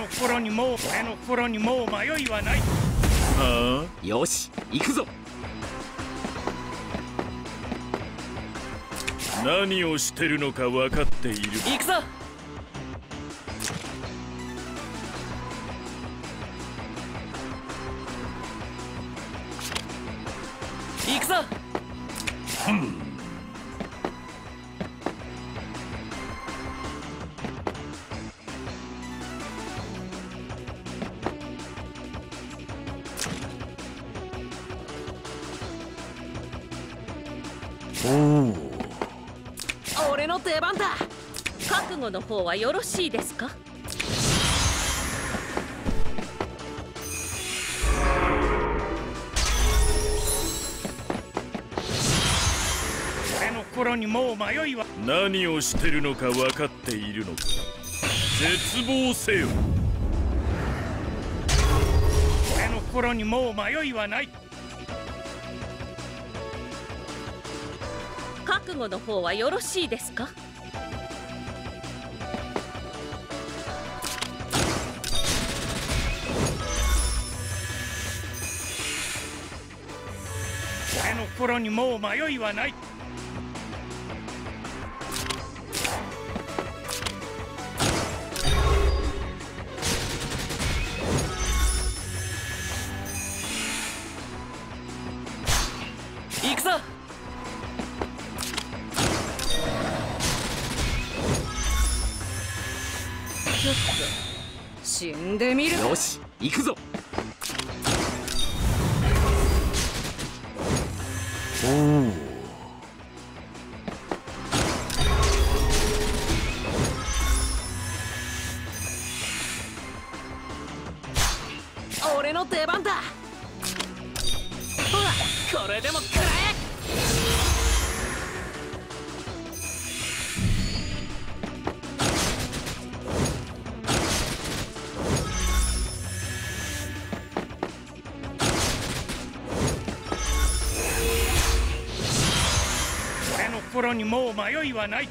心にもう迷いはない。 はあ、よし行くぞ。何をしてるのか分かっている。 行くぞ。行くぞ。俺の出番だ。覚悟の方はよろしいですか。 俺の心にもう迷いは。 何をしてるのか分かっているのか。絶望せよ。 俺の心にもう迷いはない。 覚悟の方はよろしいですか。 俺の心にもう迷いはない。 行くぞ。ちょっと死んでみる。 よし行くぞ。 俺の出番だ。ほらこれでも食らえ。 俺の心にもう迷いはない。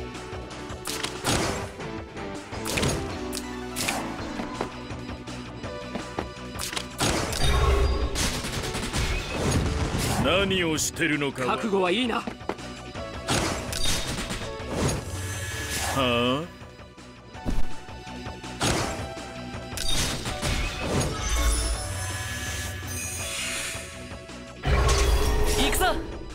何をしてるのか。 覚悟はいいな。 はあ。 行くぞ。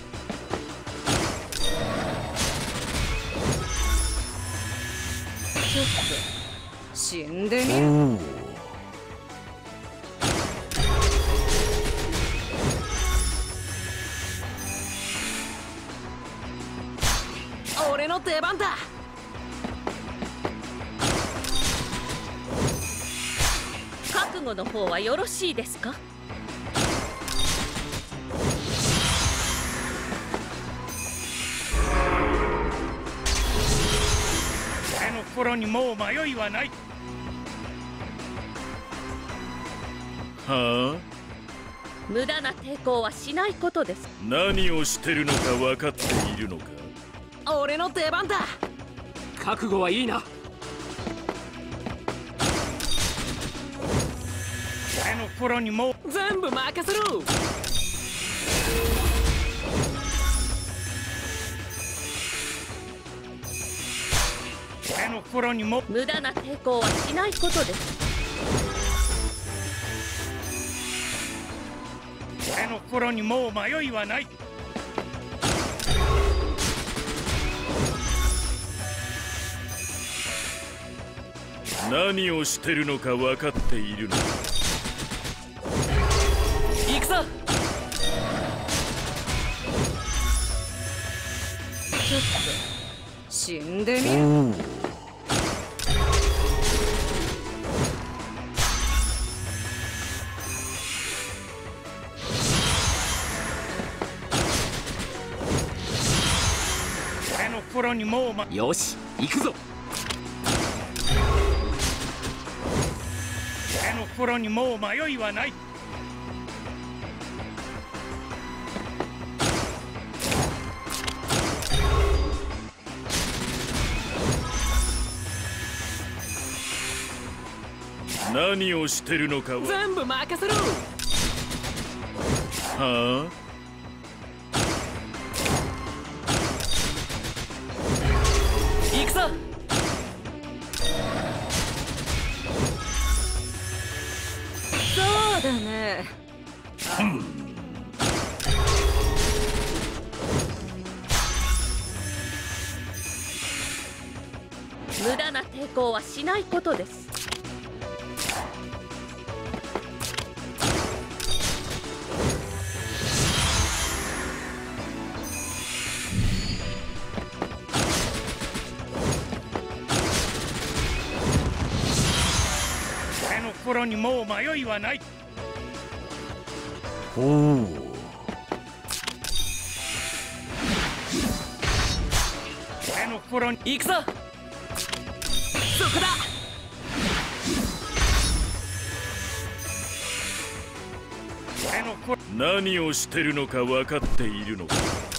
ちょっと死んでみる。俺の出番だ。覚悟の方はよろしいですか。 俺の心にもう迷いはない。 はあ。 無駄な抵抗はしないことです。 何をしてるのか分かっているのか。 俺の出番だ。覚悟はいいな。 俺の心にもう。 全部任せろ。 俺の心にも。 無駄な抵抗はしないことです。 俺の心にもう迷いはない。 何をしてるのか分かっているのか。 行くぞ。ちょっと死んでみる。 俺の心にもうよし行くぞ。 俺の心にもう迷いはない。 何をしてるのかは。 全部任せろ。 はあ。 行くぞ。 そうだね。無駄な抵抗はしないことです。 俺の心にもう迷いはない。 おお。 俺の心に行くぞ。そこだ。 俺の心何をしてるのか分かっているのか。